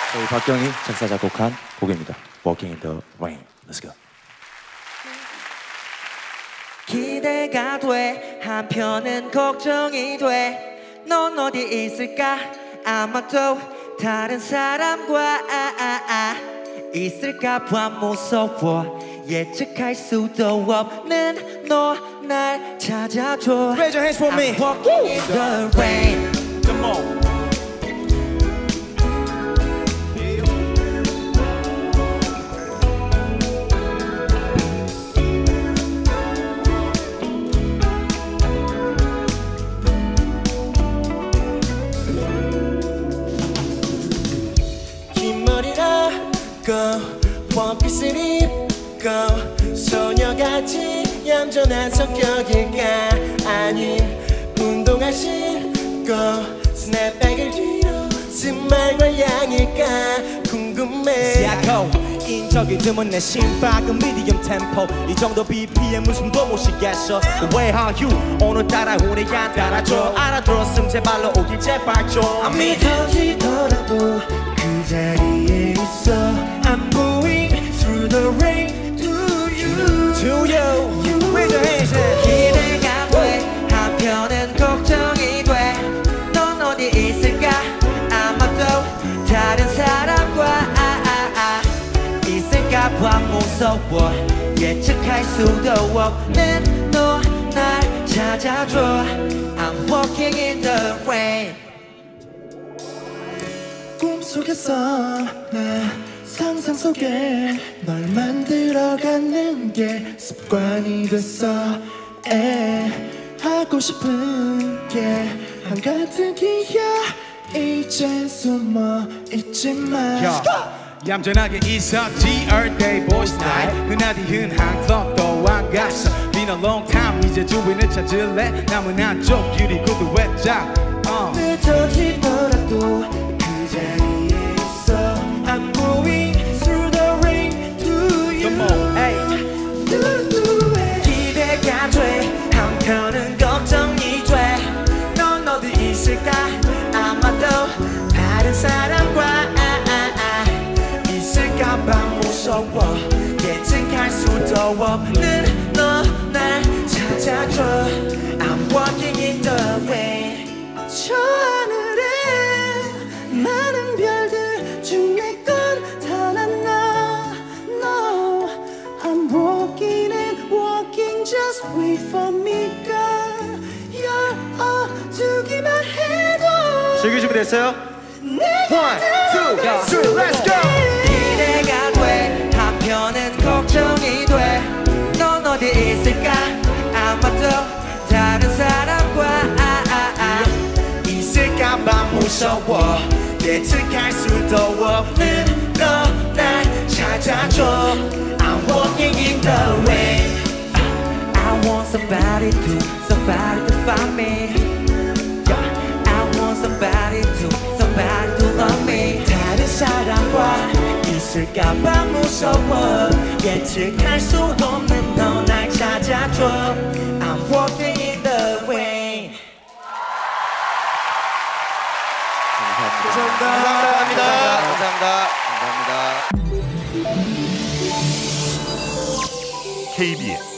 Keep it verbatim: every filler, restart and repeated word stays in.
저희 박경이 작사 작곡한 곡입니다. Walking in the Rain. Let's go. 기대가 돼 한편은 걱정이 돼 넌 어디 있을까 아마도 다른 사람과 아, 아, 아. 있을까 봐 무서워 예측할 수도 없는 너 날 찾아줘 Raise your hands for me. I'm walking in the rain. Come on. 긴 머리라고 원피스를 입고 소녀같이 얌전한 성격일까 아님 운동화 신고 스냅백을 뒤로 쓴 말과 양일까 궁금해 야코 인적이 드문 내 심박은 미디엄 템포 이 정도 비피엠은 숨도 못 쉬겠어 Where are you 오늘따라 우리 안 따라줘 알아들었음 제발로 오길 제발 좀 안 믿어지더라도 그 자리에 있어 I'm going through the rain to you To you Raise your hands 기대가 돼 한편은 걱정이 돼넌 어디 있을까 아마도 다른 사람과 아, 아, 아. 있을까 봐 무서워 예측할 수도 없는 너 날 찾아줘 I'm walking in the rain 꿈속에서 나 상상 속에 널 만들어가는 게 습관이 됐어 에 하고 싶은 게 한가득이야 이제 숨어 있지 마 얌전하게 있었지 all day boys night 눈아디 흔한 클럽도 안 갔어 Been a long time 이제 주인을 찾을래 남은 한쪽 유리구두 외장 uh. 늦어지더라도 그 자리에 있어 I'm going through the rain to you Come on, hey. 기대가 돼 한편은 걱정이 돼넌 어디 있을까 아마도 다른 사람과 아, 아, 아. 있을까봐 무서워 예측할 수도 없는 너 날 찾아줘 I'm walking in the rain 저 하늘에 많은 별들 중에 건 단 하나 No I'm walking and walking just wait for me girl 열어두기만 해도 즐길 준비됐어요? One, two, three, let's go! 기대가 돼 한편은 걱정이 돼넌 어디 있을까 아마도 다른 사람과 아, 아, 아. 있을까봐 무서워 예측할 수도 없는 너 날 찾아줘 I'm walking in the rain I want somebody to somebody to find me I want somebody to somebody to love me 다른 사람과 있을까봐 무서워 예측할 수 없는 너 날 찾아줘 I'm walking in the rain 감사합니다 감사합니다 감사합니다 감사합니다 케이비에스